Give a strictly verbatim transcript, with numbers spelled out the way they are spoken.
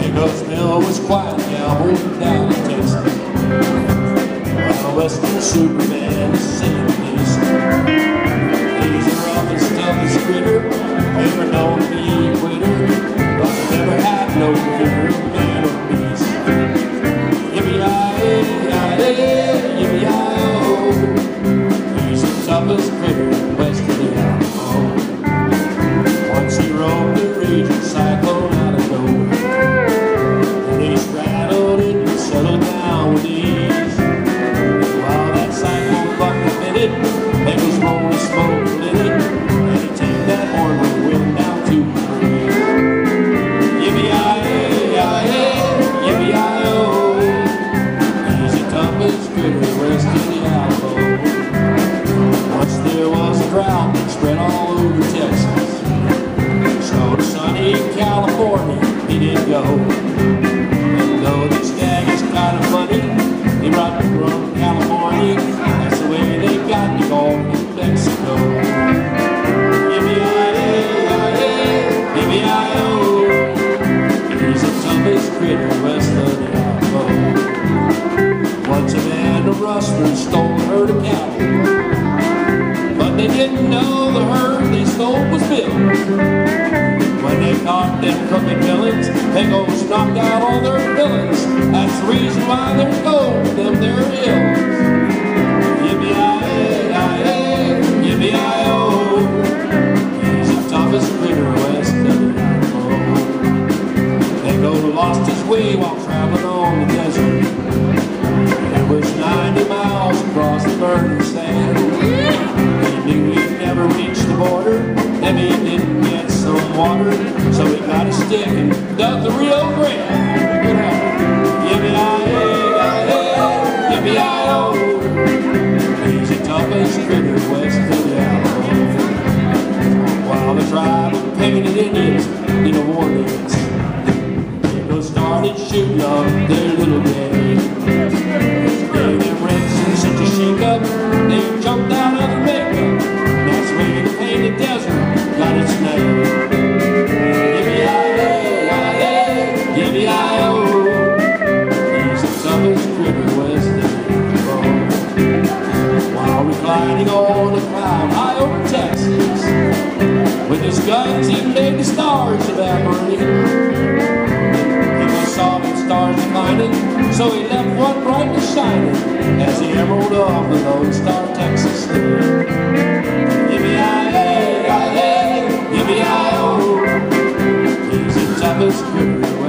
Because Bill was quiet now, holding down in Texas, while Western Superman is singing peace. He's the roughest, toughest critter ever known to be a quitter, but he never had no fear of man or beast. Yippee-yi-yi-yi, yippee-yi-oh, he's the toughest critter west of the Alamo. Once he roamed the region, cyclone out of nowhere. Settle down with ease. While that cyclone bucket fitted, there was rolling smoke in it, and he take that ornery wind down to the breeze. Yippee-yi-yi-yi, yippee-yi-oh, he's the toughest critter west of the Alamo. Once there was a drought that spread all over Texas, so to sunny California he did go. And though this guy is kind of funny, he brought from California, that's the way they got to go to Mexico. Yippee-yi-yi-yi, yippee-yi-oh, he's the toughest critter west of the Alamo. Once a band of rustlers stole a herd of cattle, but they didn't know the herd they stole was Bill. When they caught them crooked villains, they go knocked out all their villains. That's the reason why they're gold, them their hills. Yippee-yi-yi-yi, yippee-yi-oh, he's the toughest critter west of the Alamo. They go lost his way while traveling on the desert. It was ninety miles across the burning sand. He knew he'd never reach the border, and he didn't get some water, so he got a stick and dug the Rio Grande. Yippee-yi-yi-yi, yippee-yi-oh, he's the toughest critter west of the Alamo. While the tribe of painted Indians in a war dance, they started shooting up their little game. Gave them reds and such a shake-up, they jumped out of the makeup. That's the way the painted desert got its name. Yippee-yi-yi-yi, he's the toughest critter west of the Alamo. While reclining on a cloud high over Texas, with his guns he made the stars evaporate. He was saw the stars declining, so he left one brightly shining as the emerald of the Lone Star, Texas state. Yippee-yi-yi-yi, yippee-yi-oh, he's the toughest critter